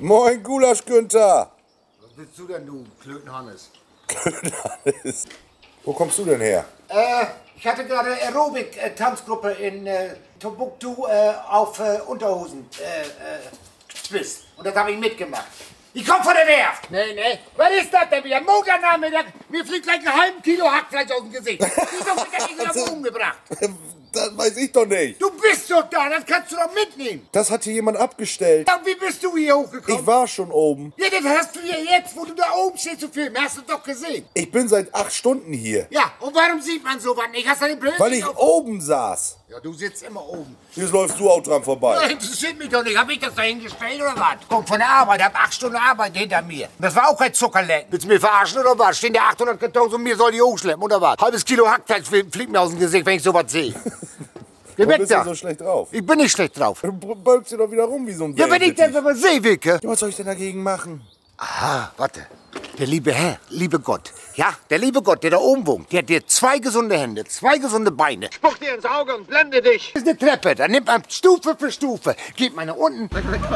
Moin, Gulasch Günther. Was willst du denn, du Klötenhannes? Klötenhannes. Wo kommst du denn her? Ich hatte gerade Aerobic-Tanzgruppe in Timbuktu auf Unterhosen Quiz. Und das habe ich mitgemacht. Ich komm von der Werft! Nee. Was ist das denn wieder? Montagnachmittag, mir fliegt gleich einen halben Kilo Hackfleisch aus dem Gesicht. Wieso wird der Ding auf umgebracht? Das weiß ich doch nicht. Du bist doch da, das kannst du doch mitnehmen. Das hat hier jemand abgestellt. Ja, wie bist du hier hochgekommen? Ich war schon oben. Ja, das hast du ja jetzt, wo du da oben stehst zu filmen. Hast du doch gesehen. Ich bin seit 8 Stunden hier. Ja, und warum sieht man sowas nicht? Hast du den Blödsinn Weil ich oben saß. Ja, du sitzt immer oben. Jetzt läufst du auch dran vorbei. Das interessiert mich doch nicht. Hab ich das da hingestellt oder was? Komm von der Arbeit, hab 8 Stunden Arbeit hinter mir. Das war auch kein Zuckerlecken. Willst du mich verarschen oder was? Stehen da 800 Kartons und mir soll die hochschleppen oder was? Halbes Kilo Hackfleisch fliegt mir aus dem Gesicht, wenn ich sowas sehe. Geh weg bist da. du so schlecht drauf? Ich bin nicht schlecht drauf. Du bölkst dir doch wieder rum wie so ein Ja, wenn ich das aber sehe, Wilke. Ja, was soll ich denn dagegen machen? Aha, warte. Der liebe Herr, liebe Gott. Ja, der liebe Gott, der da oben wohnt, der hat dir 2 gesunde Hände, 2 gesunde Beine. Spuck dir ins Auge und blende dich. Das ist eine Treppe, da nimmt man Stufe für Stufe. Geht man nach unten.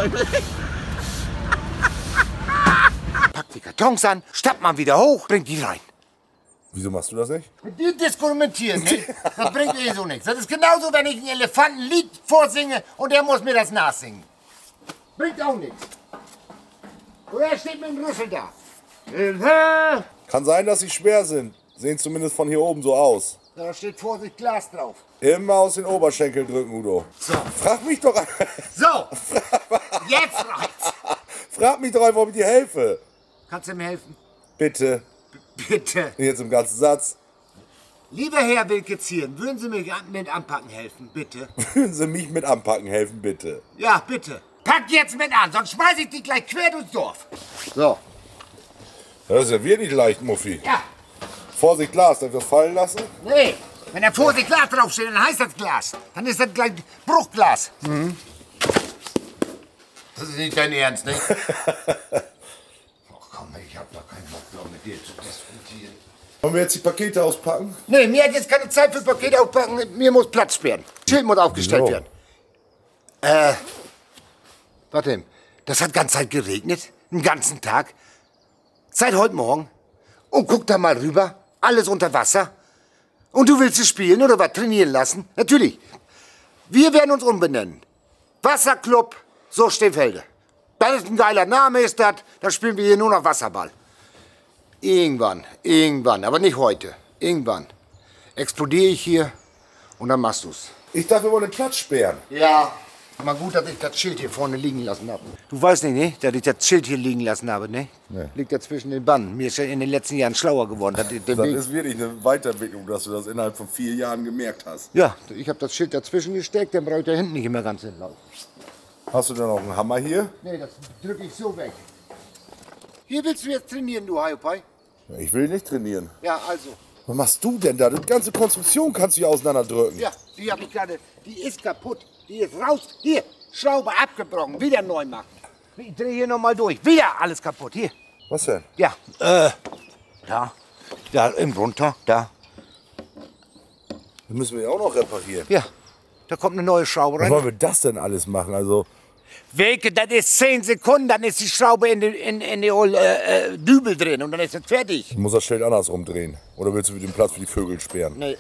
Packt die Kartons an, stappt man wieder hoch, bringt die rein. Wieso machst du das nicht? Die diskutieren, ne? Das bringt eh so nichts. Das ist genauso, wenn ich ein Elefantenlied vorsinge und der muss mir das nachsingen. Bringt auch nichts. Oder er steht mit dem Rüssel da. Kann sein, dass sie schwer sind. Sehen zumindest von hier oben so aus. Da steht Vorsicht Glas drauf. Immer aus den Oberschenkeln drücken, Udo. So. Frag mich doch. So, jetzt reicht's. Frag mich doch einfach, ob ich dir helfe. Kannst du mir helfen? Bitte. Bitte. Jetzt im ganzen Satz. Lieber Herr Wilke Zieren, würden Sie mir mit anpacken helfen, bitte? Würden Sie mich mit anpacken helfen, bitte? Ja, bitte. Packt jetzt mit an, sonst schmeiß ich dich gleich quer durchs Dorf. So. Das ist ja wirklich leicht, Muffi. Ja. Vorsicht, Glas, darf ich das fallen lassen? Nee, wenn da Vorsicht Glas draufsteht, dann heißt das Glas. Dann ist das gleich Bruchglas. Mhm. Das ist nicht dein Ernst, ne? Ach komm, ich hab doch keinen Bock, mit dir zu diskutieren. Wollen wir jetzt die Pakete auspacken? Nee, mir hat jetzt keine Zeit für Pakete aufpacken. Mir muss Platz sperren. Schild muss aufgestellt So. werden. Warte, das hat ganz Zeit geregnet. Den ganzen Tag. Seit heute Morgen. Und guck da mal rüber. Alles unter Wasser. Und du willst es spielen oder was? Trainieren lassen? Natürlich. Wir werden uns umbenennen. Wasserclub Soestevelde. Das ist ein geiler Name, ist das. Da spielen wir hier nur noch Wasserball. Irgendwann, aber nicht heute. Irgendwann explodiere ich hier und dann machst du's. Ich dachte, wir wollen den Platz sperren. Ja, mal gut, dass ich das Schild hier vorne liegen lassen habe. Du weißt nicht, ne? Dass ich das Schild hier liegen lassen habe, ne? Nee. Liegt ja zwischen den Banden. Mir ist ja in den letzten Jahren schlauer geworden. Das ist wirklich eine Weiterentwicklung, dass du das innerhalb von 4 Jahren gemerkt hast. Ja, ich habe das Schild dazwischen gesteckt, dann brauche ich da hinten nicht immer ganz hinlaufen. Hast du denn auch einen Hammer hier? Nee, das drücke ich so weg. Hier willst du jetzt trainieren, du Haiopai? Ich will nicht trainieren. Ja, also. Was machst du denn da? Die ganze Konstruktion kannst du hier auseinanderdrücken. Ja, die habe ich gerade. Die ist kaputt. Die ist raus. Hier, Schraube abgebrochen. Wieder neu machen. Ich drehe hier nochmal durch. Wieder alles kaputt. Hier. Was denn? Ja, da. Da, im runter. Da. Dann müssen wir ja auch noch reparieren. Ja, da kommt eine neue Schraube Was rein. wollen wir das denn alles machen? Also, Wilke, das ist 10 Sekunden, dann ist die Schraube in die Dübel drin und dann ist es fertig. ich muss das Schild andersrum drehen. Oder willst du den Platz für die Vögel sperren? Nee.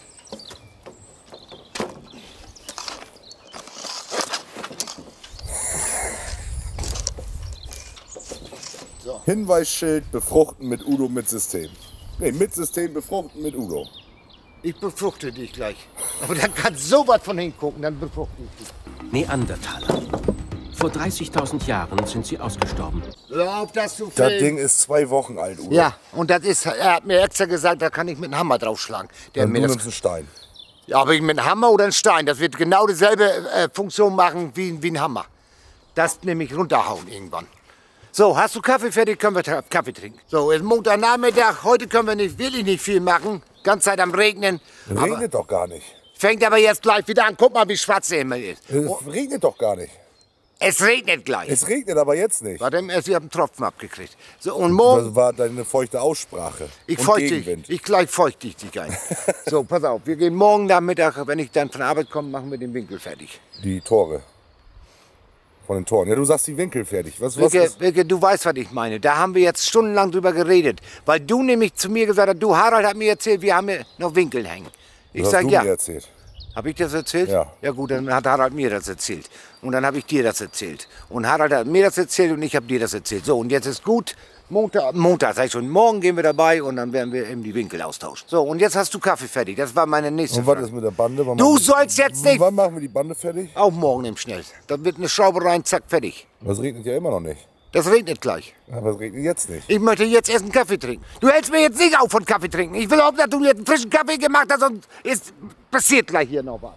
Hinweisschild befruchten mit Udo mit System. Nee, mit System befruchten mit Udo. Ich befruchte dich gleich. Aber dann kannst du so was von hingucken, dann befruchte ich dich. Neandertaler. Vor 30.000 Jahren sind sie ausgestorben. Hör auf, das zu Das filmen. Ding ist 2 Wochen alt, Udo. Ja, und das ist, er hat mir extra gesagt, da kann ich mit einem Hammer draufschlagen. Der Dann hat mir du das, nimmst einen Stein. ja, aber mit einem Hammer oder einem Stein, das wird genau dieselbe Funktion machen wie ein Hammer. Das nämlich runterhauen irgendwann. So, hast du Kaffee fertig, können wir Kaffee trinken. So, ist Montagnachmittag, heute können wir wirklich nicht viel machen. Ganze Zeit am Regnen. Regnet doch gar nicht. Fängt aber jetzt gleich wieder an. Guck mal, wie schwarz der Himmel ist. Es regnet doch gar nicht. Es regnet gleich. Es regnet aber jetzt nicht. Warte, ich habe einen Tropfen abgekriegt. So, und morgen, Das war deine feuchte Aussprache. ich Und feuchte Gegenwind. dich. Ich gleich feuchte ich dich ein. So, pass auf, wir gehen morgen Nachmittag, wenn ich dann von der Arbeit komme, machen wir den Winkel fertig. Die Tore. Von den Toren. Ja, du sagst die Winkel fertig. Was ist? Wilke, du weißt, was ich meine. Da haben wir jetzt stundenlang drüber geredet. Weil du nämlich zu mir gesagt hast, du, Harald hat mir erzählt, wir haben hier noch Winkel hängen. Ich Das sag, hast du ja. mir erzählt. Habe ich das erzählt? Ja. Ja gut, dann hat Harald mir das erzählt. Und dann habe ich dir das erzählt. Und Harald hat mir das erzählt und ich habe dir das erzählt. So, und jetzt ist gut. Montag, sag ich schon, morgen gehen wir dabei und dann werden wir eben die Winkel austauschen. So, und jetzt hast du Kaffee fertig. Das war meine nächste Und was Frage. ist mit der Bande? Du sollst jetzt nicht... Wann machen wir die Bande fertig? Auch morgen im Schnell. Da wird eine Schraube rein, zack, fertig. Das regnet ja immer noch nicht. Das regnet gleich. Aber es regnet jetzt nicht. Ich möchte jetzt erst einen Kaffee trinken. Du hältst mir jetzt nicht auf von Kaffee trinken. Ich will auch, dass du jetzt einen frischen Kaffee gemacht hast und es passiert gleich hier noch was.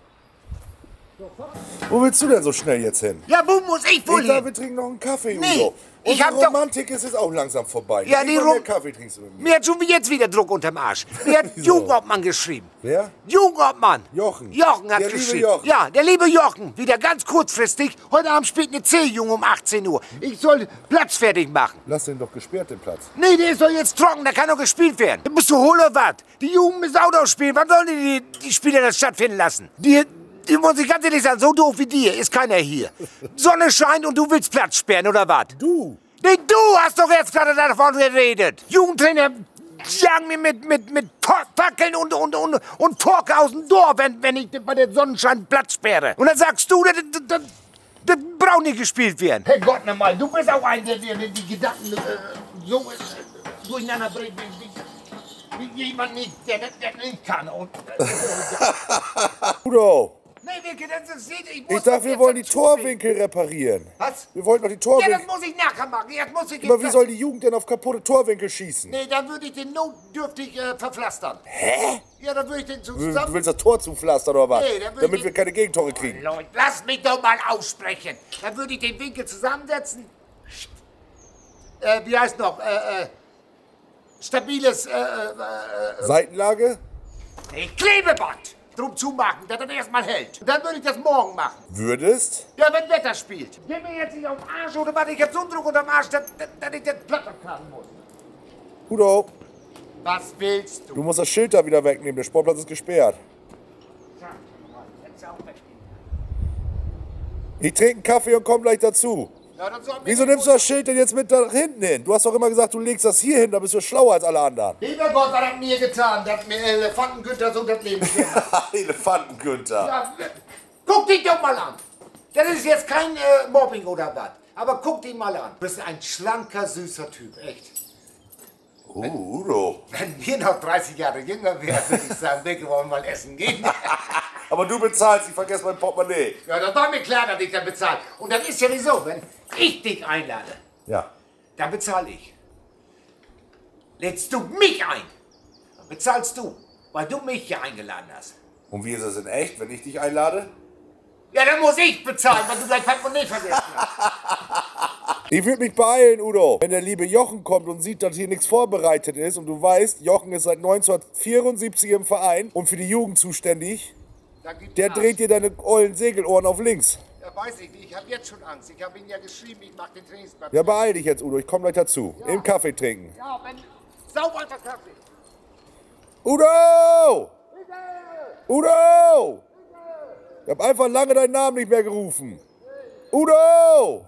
Wo willst du denn so schnell jetzt hin? Ja, wo muss ich wohl Ich sag, hin? wir trinken noch einen Kaffee, Nee, Udo. ich Unsere hab doch- Romantik ist jetzt auch langsam vorbei. Ja, die Immer mehr Kaffee trinkst du mit mir. Mir hat schon jetzt wieder Druck unterm Arsch. Mir hat Wieso? Jugendobmann geschrieben. Wer? Jugendobmann. Jochen. Jochen hat Der liebe geschrieben. Jochen. Ja, der liebe Jochen. Wieder ganz kurzfristig. Heute Abend spielt eine C-Jugend um 18 Uhr. Ich soll Platz fertig machen. Lass den doch gesperrt, den Platz. Nee, der ist doch jetzt trocken, der kann doch gespielt werden. Bist du hohl oder was? Die Jugend müssen Auto spielen. Wann sollen die Spiele das stattfinden lassen? Die muss ich ganz ehrlich sagen, so doof wie dir ist keiner hier. Sonne scheint und du willst Platz sperren, oder was? Du? Nee, du hast doch jetzt gerade davon geredet. Jugendtrainer jagen mir mit Fackeln und Forke aus dem Dorf, wenn ich bei der Sonnenschein Platz sperre. Und dann sagst du, das braucht nicht gespielt werden. Herrgott nochmal, du bist auch ein, der die Gedanken so durcheinander bringt, wie jemand nicht, der nicht kann. Und, Udo, nee, Wilke, das sieht ich dachte, wir wollen die Torwinkel reparieren. Was? Wir wollten doch die Ja, Torwinkel... das muss ich nachher machen. Jetzt muss ich Aber wie soll die Jugend denn auf kaputte Torwinkel schießen? Nee, dann würde ich den notdürftig verpflastern. Hä? Ja, dann würde ich den Du zusammen... willst das Tor zupflastern oder was? Nee, dann würd Damit ich- wir keine Gegentore kriegen. Leute, lass mich doch mal aussprechen. Dann würde ich den Winkel zusammensetzen. Wie heißt noch? Stabiles Seitenlage? Klebeband drum zumachen, dass das erstmal hält. Und dann würde ich das morgen machen. Würdest? Ja, wenn Wetter spielt. Geh mir jetzt nicht auf den Arsch oder was? Ich hab so einen Druck unterm Arsch, dass ich das Blatt abkarten muss. Udo, Was willst du? du musst das Schild da wieder wegnehmen. Der Sportplatz ist gesperrt. Hättest du auch weggehen. Ich trinke einen Kaffee und komm gleich dazu. Ja, dann soll Wieso nimmst du das Schild denn jetzt mit da hinten hin? Du hast doch immer gesagt, du legst das hier hin, da bist du schlauer als alle anderen. Lieber Gott, was hat mir getan, dass mir Elefantengüter so das Leben gerettet hat. Elefantengünther. Ja, guck dich doch mal an. Das ist jetzt kein Mobbing oder was. Aber guck dich mal an. Du bist ein schlanker, süßer Typ, echt. Udo. Wenn wir noch 30 Jahre jünger wären, würde ich sagen, wir wollen mal essen gehen. Aber du bezahlst, ich vergesse mein Portemonnaie. Ja, das war mir klar, dass ich dann bezahle. Und das ist ja wieso, wenn ich dich einlade, Ja. dann bezahle ich. Lädst du mich ein, dann bezahlst du, weil du mich hier eingeladen hast. Und wie ist es in echt, wenn ich dich einlade? Ja, dann muss ich bezahlen, weil du dein Portemonnaie vergessen hast. Ich würde mich beeilen, Udo. Wenn der liebe Jochen kommt und sieht, dass hier nichts vorbereitet ist und du weißt, Jochen ist seit 1974 im Verein und für die Jugend zuständig, Dann gibt's der Arsch. dreht dir deine ollen Segelohren auf links. Ja, weiß ich nicht. Ich habe jetzt schon Angst. Ich habe ihn ja geschrieben, ich mache den Trainingsplatz. Ja, beeil dich jetzt, Udo. Ich komme gleich dazu. Im Kaffee trinken. Ja, wenn... Sauf einfach Kaffee. Udo! Udo! Ich habe einfach lange deinen Namen nicht mehr gerufen. Udo!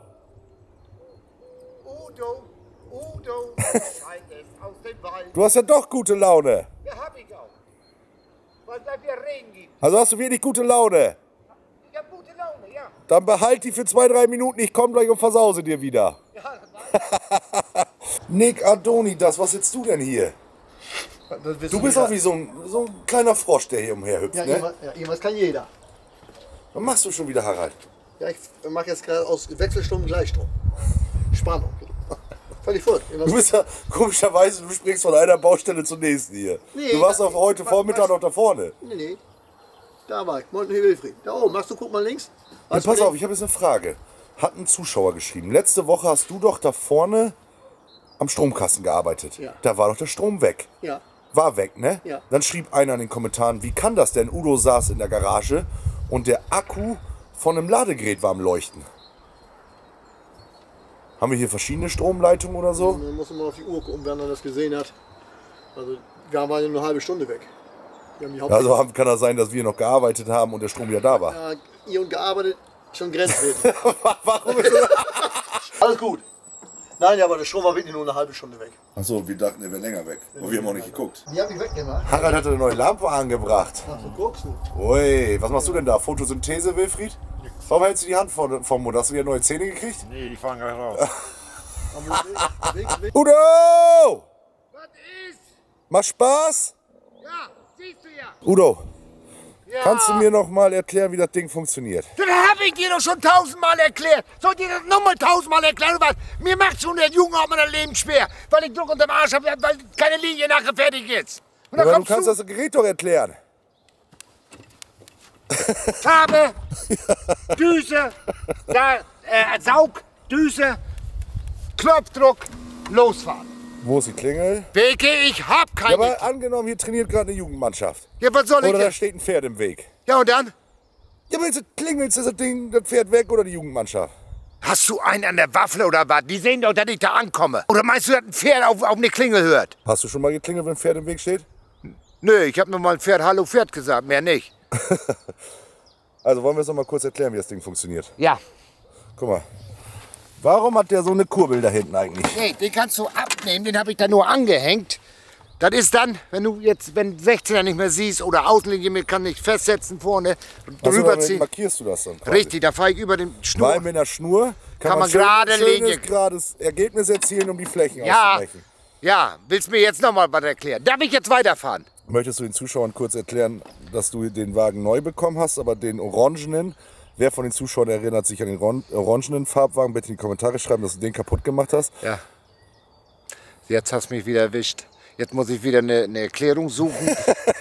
Udo, schreit es aus dem Wald. Du hast ja doch gute Laune. Ja, hab ich auch. Weil da wir Regen gibt. Also hast du wirklich gute Laune. Ich hab gute Laune, ja. Dann behalt die für 2-3 Minuten. Ich komme gleich und versause dir wieder. Ja, das Nick Adonidas, was sitzt du denn hier? Du bist auch wie so ein kleiner Frosch, der hier umherhüpft, Ja, ne? irgendwas kann jeder. Was machst du schon wieder, Harald? Ja, ich mache jetzt gerade aus Wechselstrom Gleichstrom. Spannung. Völlig verrückt. Du bist ja, komischerweise, du springst von einer Baustelle zur nächsten hier. Nee, du warst auch heute Vormittag noch da vorne. Nee. Da war ich. Montenhügelfried. Da oben. Machst du, guck mal links. Ja, pass auf, ich habe jetzt eine Frage. Hat ein Zuschauer geschrieben. Letzte Woche hast du doch da vorne am Stromkasten gearbeitet. Ja. Da war doch der Strom weg. Ja. War weg, ne? Ja. Dann schrieb einer in den Kommentaren, wie kann das denn? Udo saß in der Garage und der Akku von einem Ladegerät war am Leuchten. Haben wir hier verschiedene Stromleitungen oder so? Dann muss man mal auf die Uhr gucken, wer dann das gesehen hat. Also, wir waren ja nur eine halbe Stunde weg. Wir haben die Also kann das sein, dass wir noch gearbeitet haben und der Strom wieder da war. ihr und gearbeitet, Schon grenzwertig. Warum ist das? Alles gut. Nein, aber der Strom war wirklich nur eine halbe Stunde weg. Achso, wir dachten, er wäre länger weg. Aber wir haben auch nicht geguckt. Die hab ich weggemacht. Harald hatte eine neue Lampe angebracht. Ach, so guckst du. Ui, was machst du denn da? Photosynthese, Wilfried? Warum hältst du die Hand vom Mund? Hast du wieder neue Zähne gekriegt? Nee, die fahren gleich raus. Udo! Was ist? Mach Spaß? Ja, siehst du ja. Udo, Ja. kannst du mir noch mal erklären, wie das Ding funktioniert? Das habe ich dir doch schon 1000-mal erklärt. Soll ich dir das nochmal 1000-mal erklären? Was? Mir macht schon der Junge auch mein Leben schwer, weil ich Druck unterm Arsch habe, weil keine Linie nachher fertig ist. Und dann Aber du kommst kannst das Gerät doch erklären. Farbe, Düse, Saug, Düse, Knopfdruck, losfahren. Wo ist die Klingel? Beke, ich hab Ja, keine. aber angenommen, hier trainiert gerade eine Jugendmannschaft. Ja, was soll ich Oder da denn? steht ein Pferd im Weg. Ja, und dann? Ja, aber jetzt klingelt das Ding, das Pferd weg oder die Jugendmannschaft? Hast du einen an der Waffel oder was? Die sehen doch, dass ich da ankomme. Oder meinst du, dass ein Pferd auf eine Klingel hört? Hast du schon mal geklingelt, wenn ein Pferd im Weg steht? Nö, ich hab nur mal ein Pferd Hallo Pferd gesagt, mehr nicht. Also wollen wir es noch mal kurz erklären, wie das Ding funktioniert. Ja. Guck mal. Warum hat der so eine Kurbel da hinten eigentlich? Nee, den kannst du abnehmen, den habe ich da nur angehängt. Das ist dann, wenn du jetzt, wenn 16er nicht mehr siehst oder Außenlinie, mir kann nicht festsetzen vorne, Also, drüber damit ziehen. markierst du das dann quasi. Richtig, da fahre ich über den Weil Schnur. mit einer Schnur Kann man schön- gerade schönes, Linie- gerades Ergebnis erzielen, um die Flächen Ja, auszugleichen. ja, willst mir jetzt noch mal was erklären? Darf ich jetzt weiterfahren? Möchtest du den Zuschauern kurz erklären, dass du den Wagen neu bekommen hast, aber den orangenen? Wer von den Zuschauern erinnert sich an den orangenen Farbwagen? Bitte in die Kommentare schreiben, dass du den kaputt gemacht hast. Ja. Jetzt hast du mich wieder erwischt. Jetzt muss ich wieder eine Erklärung suchen.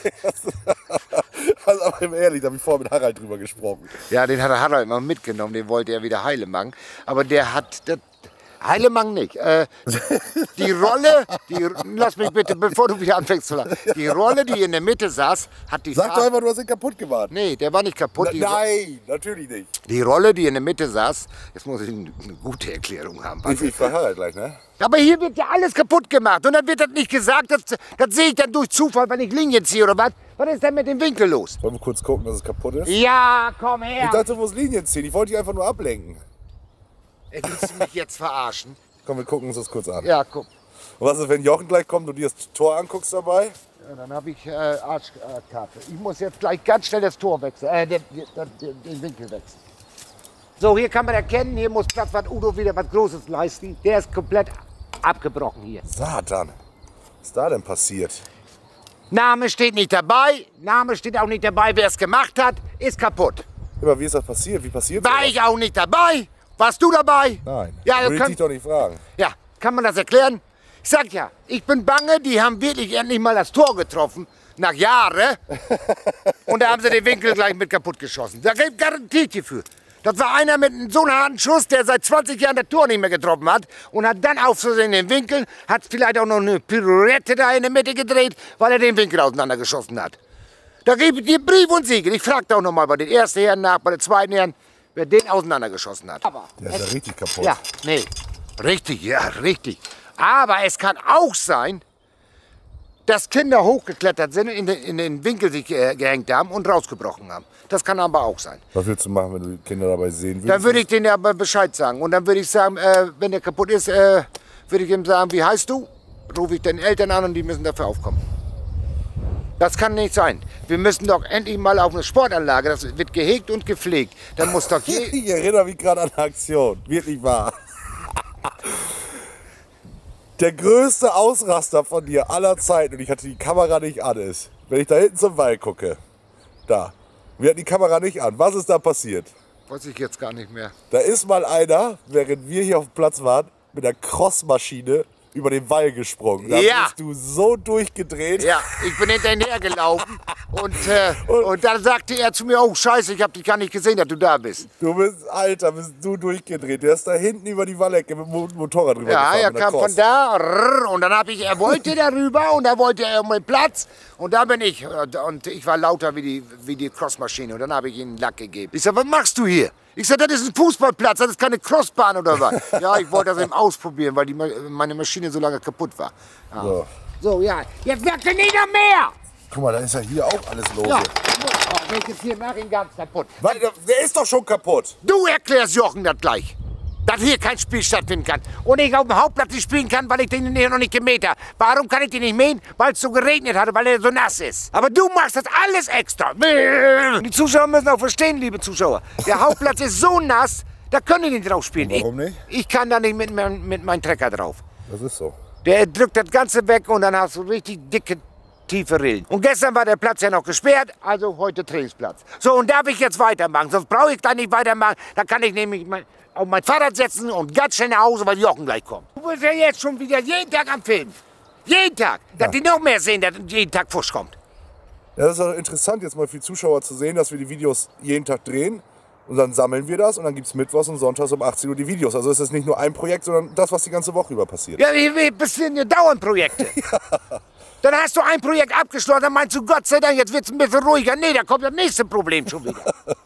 Also, aber ehrlich, da habe ich vorher mit Harald drüber gesprochen. Ja, den hat der Harald mal mitgenommen, den wollte er wieder heile machen. Aber der hat, heile machen nicht. Die Rolle, lass mich bitte, bevor du wieder anfängst zu lachen. Die Rolle, die in der Mitte saß, hat die Sag doch Farbe... einfach, du hast ihn kaputt gemacht. Nee, der war nicht kaputt. Nein, natürlich nicht. Die Rolle, die in der Mitte saß, jetzt muss ich eine gute Erklärung haben. Ich frage Harald gleich, ne? Aber hier wird ja alles kaputt gemacht und dann wird das nicht gesagt, das sehe ich dann durch Zufall, wenn ich Linien ziehe oder was. Was ist denn mit dem Winkel los? Wollen wir kurz gucken, dass es kaputt ist? Ja, komm her. Ich dachte, du musst Linien ziehen. Ich wollte dich einfach nur ablenken. Willst du mich jetzt verarschen? Komm, wir gucken uns das kurz an. Ja, guck. Und was ist, wenn Jochen gleich kommt und dir das Tor anguckst dabei? Ja, dann habe ich Arschkarte. Ich muss jetzt gleich ganz schnell das Tor wechseln, den Winkel wechseln. So, hier kann man erkennen, hier muss Platzwart Udo wieder was Großes leisten. Der ist komplett abgebrochen hier. Satan. Was ist da denn passiert? Name steht nicht dabei, Name steht auch nicht dabei, wer es gemacht hat, ist kaputt. Aber wie ist das passiert? Wie passiert War sowas? ich auch nicht dabei? Warst du dabei? Nein. Ja, Würde ich kann, dich doch nicht fragen. ja, kann man das erklären? Ich sag ja, ich bin bange, die haben wirklich endlich mal das Tor getroffen, nach Jahren. Und da haben sie den Winkel gleich mit kaputt geschossen. Da gibt garantiert hierfür. Das war einer mit so einem harten Schuss, der seit 20 Jahren das Tor nicht mehr getroffen hat und hat dann auf Versehen den Winkel, hat vielleicht auch noch eine Pirouette da in der Mitte gedreht, weil er den Winkel auseinandergeschossen hat. Da gebe ich dir Brief und Siegel. Ich fragte auch noch mal bei den ersten Herren nach, bei den zweiten Herren, wer den auseinandergeschossen hat. Aber Der ist ja richtig kaputt. ja, nee, richtig, ja, richtig. Aber es kann auch sein, dass Kinder hochgeklettert sind, in den Winkel sich gehängt haben und rausgebrochen haben. Das kann aber auch sein. Was würdest du machen, wenn du die Kinder dabei sehen würdest? Dann würde ich denen aber Bescheid sagen. Und dann würde ich sagen, wenn der kaputt ist, würde ich ihm sagen, wie heißt du? Rufe ich den Eltern an und die müssen dafür aufkommen. Das kann nicht sein. Wir müssen doch endlich mal auf eine Sportanlage, das wird gehegt und gepflegt. Dann muss doch Ich erinnere mich gerade an eine Aktion. Wirklich wahr. Der größte Ausraster von dir aller Zeiten, und ich hatte die Kamera nicht an, ist, wenn ich da hinten zum Wall gucke. Da. Wir hatten die Kamera nicht an. Was ist da passiert? weiß ich jetzt gar nicht mehr. Da ist mal einer, während wir hier auf dem Platz waren, mit einer Crossmaschine über den Wall gesprungen. Da Ja. bist du so durchgedreht. Ja, ich bin hinterher gelaufen und dann sagte er zu mir, oh Scheiße, ich habe dich gar nicht gesehen, dass du da bist. Du bist, Alter, bist du durchgedreht. Der ist da hinten über die Wallecke mit dem Motorrad drüber Ja, gefahren. er mit einer kam Cross. von da und dann er wollte darüber und da wollte er um den Platz und da bin ich und ich war lauter wie die Crossmaschine und dann habe ich ihm einen Lack gegeben. Ich sag, was machst du hier? Ich sag, das ist ein Fußballplatz, das ist keine Crossbahn oder was? Ja, ich wollte das eben ausprobieren, weil meine Maschine so lange kaputt war. Ja. So. So, ja, jetzt sagt er nicht noch mehr! Guck mal, da ist ja hier auch alles lose. Ja. Oh, welches hier mach ihn ganz kaputt. Weil, der ist doch schon kaputt. Du erklärst Jochen das gleich. Dass hier kein Spiel stattfinden kann. Und ich auf dem Hauptplatz nicht spielen kann, weil ich den hier noch nicht gemäht habe. Warum kann ich den nicht mähen? Weil es so geregnet hatte, weil er so nass ist. Aber du machst das alles extra. Die Zuschauer müssen auch verstehen, liebe Zuschauer. Der Hauptplatz ist so nass, da können die nicht drauf spielen. Warum nicht? Ich kann da nicht mit meinem Trecker drauf. Das ist so. Der drückt das Ganze weg und dann hast du richtig dicke, tiefe Rillen. Und gestern war der Platz ja noch gesperrt, also heute Trainingsplatz. So, und darf ich jetzt weitermachen? Sonst brauche ich da nicht weitermachen. Dann kann ich nämlich auf mein Fahrrad setzen und ganz schnell nach Hause, weil Jochen gleich kommt. Du bist ja jetzt schon wieder jeden Tag am Filmen. Jeden Tag. Dass die noch mehr sehen, dass jeden Tag Fusch kommt. Ja, das ist auch interessant, jetzt mal für die Zuschauer zu sehen, dass wir die Videos jeden Tag drehen. Und dann sammeln wir das und dann gibt es mittwochs und sonntags um 18 Uhr die Videos. Also es ist nicht nur ein Projekt, sondern das, was die ganze Woche über passiert. Ja, das sind ja dauernd Projekte. Dann hast du ein Projekt abgeschlossen, dann meinst du, Gott sei Dank, jetzt wird es ein bisschen ruhiger. Nee, da kommt das nächste Problem schon wieder.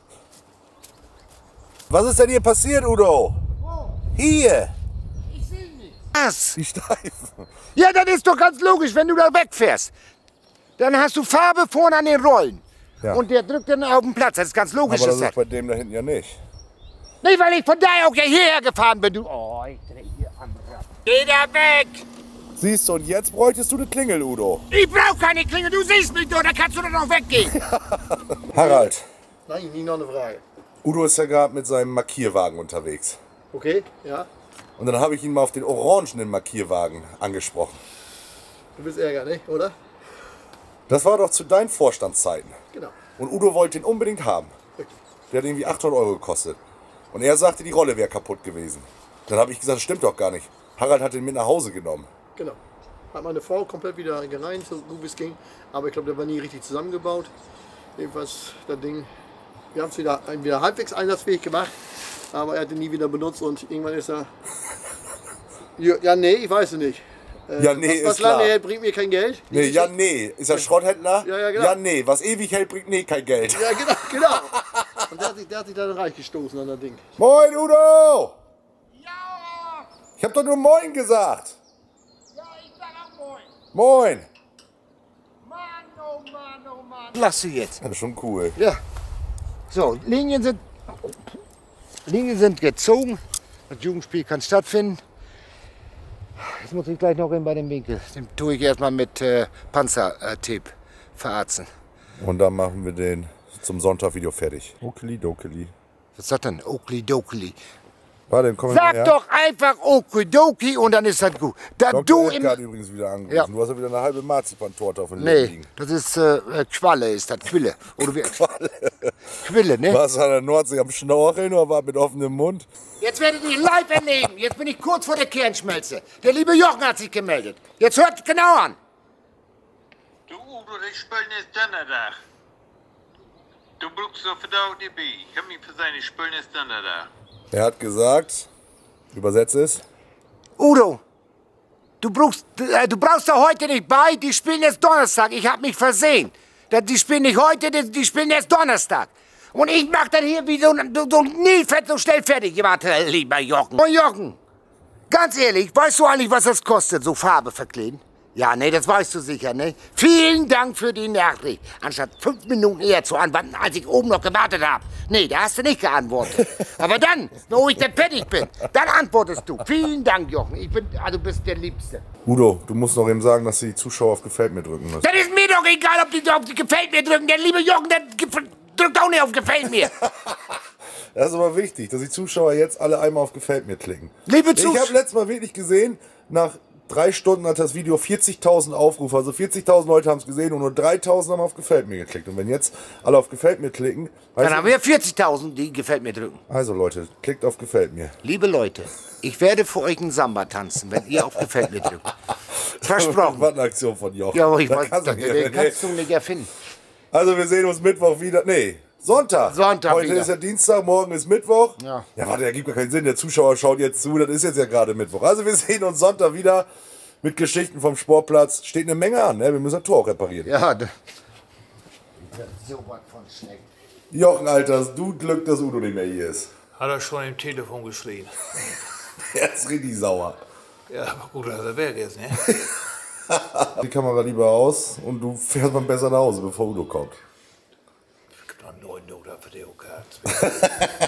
Was ist denn hier passiert, Udo? Wo? Hier. Ich sehe nicht. Was? Die Streifen. Ja, das ist doch ganz logisch, wenn du da wegfährst. Dann hast du Farbe vorne an den Rollen. Ja. Und der drückt dann auf den Platz. Das ist ganz logisch. Aber das ist bei dem da hinten ja nicht. Nee, weil ich von daher auch hierher gefahren bin. Du. Oh, ich dreh hier am Rad. Geh da weg! Siehst du, und jetzt bräuchtest du eine Klingel, Udo. Ich brauch keine Klingel, du siehst mich doch, da kannst du doch noch weggehen. Harald, Nein, nie noch eine Frage. Udo ist ja gerade mit seinem Markierwagen unterwegs. Okay, ja. Und dann habe ich ihn mal auf den orangenen Markierwagen angesprochen. Du bist Ärger, ne? Oder? Das war doch zu deinen Vorstandszeiten. Genau. Und Udo wollte ihn unbedingt haben. Richtig. Der hat irgendwie 800 € gekostet. Und er sagte, die Rolle wäre kaputt gewesen. Dann habe ich gesagt, das stimmt doch gar nicht. Harald hat ihn mit nach Hause genommen. Genau. Hat meine Frau komplett wieder gereinigt, so gut wie es ging. Aber ich glaube, der war nie richtig zusammengebaut. Jedenfalls, das Ding, wir haben es wieder halbwegs einsatzfähig gemacht. Aber er hat ihn nie wieder benutzt und irgendwann ist er... Ja, nee, ich weiß es nicht. Ja, nee, was ist klar. lange hält, bringt mir kein Geld. Nee, ja, nee. Ist er Schrotthändler? Ja, genau. Ja, nee. Was ewig hält, bringt nee kein Geld. Ja, genau. Und der hat sich dann reich gestoßen an das Ding. Moin, Udo! Ja, Ich hab doch nur Moin gesagt. ja, ich sag auch moin. Moin. Mann, oh Mann, oh Mann. Lass sie jetzt. Das ist schon cool. Ja. So, Linien sind gezogen. Das Jugendspiel kann stattfinden. Jetzt muss ich gleich noch hin bei dem Winkel. Den tue ich erstmal mit Panzertape verarzen. Und dann machen wir den zum Sonntag-Video fertig. Okeli dokeli. Was sagt denn Okli-Dokli? Warte, komm Sag her. doch einfach Okidoki und dann ist das gut. Da Dr. du Edgar hat im... übrigens wieder angerufen. Ja. Du hast ja wieder eine halbe Marzipantorte auf dem Lippen Nee, liegen. das ist Qualle, ist das Quille. Oder wie? Quille, ne? Warst du an der Nordsee am Schnorcheln oder war mit offenem Mund? Jetzt werdet ihr live erleben. Jetzt bin ich kurz vor der Kernschmelze. Der liebe Jochen hat sich gemeldet. Jetzt hört genau an. Du Udo, die spullen ist donderdag. Du brauchst so verdammt die Bi. Ich hab mich für seine spullen ist donderdag. Er hat gesagt, übersetze es. Udo, du brauchst da heute nicht bei. Die spielen erst Donnerstag. Ich habe mich versehen. Die spielen nicht heute, die spielen erst Donnerstag. Und ich mach dann hier wie so nie so schnell fertig gemacht, lieber Jochen. Und Jochen, ganz ehrlich, weißt du eigentlich, was das kostet, so Farbe verkleben? Ja, nee, das weißt du sicher, ne? Vielen Dank für die Nachricht. Anstatt 5 Minuten eher zu antworten, als ich oben noch gewartet habe. Nee, da hast du nicht geantwortet. Aber dann, wo ich dann fertig bin, dann antwortest du. Vielen Dank, Jochen. Du bist der Liebste. Udo, du musst noch eben sagen, dass die Zuschauer auf Gefällt mir drücken müssen. Das ist mir doch egal, ob die Gefällt mir drücken. Der liebe Jochen, der drückt auch nicht auf Gefällt mir. Das ist aber wichtig, dass die Zuschauer jetzt alle einmal auf Gefällt mir klicken. Liebe Ich habe letztes Mal wirklich gesehen, nach 3 Stunden hat das Video 40.000 Aufrufe. Also 40.000 Leute haben es gesehen und nur 3.000 haben auf Gefällt mir geklickt. Und wenn jetzt alle auf Gefällt mir klicken... Dann haben wir 40.000, die Gefällt mir drücken. Also Leute, klickt auf Gefällt mir. Liebe Leute, ich werde für euch einen Samba tanzen, wenn ihr auf Gefällt mir drückt. Versprochen. Was eine Aktion von Jochen. Ja, aber ich Da weiß, kannst du den nicht- kannst du nicht erfinden. Also wir sehen uns Mittwoch wieder. Nee, Sonntag. Sonntag Heute wieder. ist ja Dienstag, morgen ist Mittwoch. Ja. Ja, warte, das gibt gar keinen Sinn. Der Zuschauer schaut jetzt zu, das ist jetzt ja gerade Mittwoch. Also wir sehen uns Sonntag wieder mit Geschichten vom Sportplatz. Steht eine Menge an, ne? Wir müssen das Tor auch reparieren. Ja, so was von schlecht. Jochen, Alter, du Glück, dass Udo nicht mehr hier ist. Hat er schon im Telefon geschrien. Er ist richtig sauer. Ja, aber gut, dass er weg ist, ne? Die Kamera lieber aus und du fährst mal besser nach Hause, bevor Udo kommt. Ich krieg noch 9 oder Videokarte.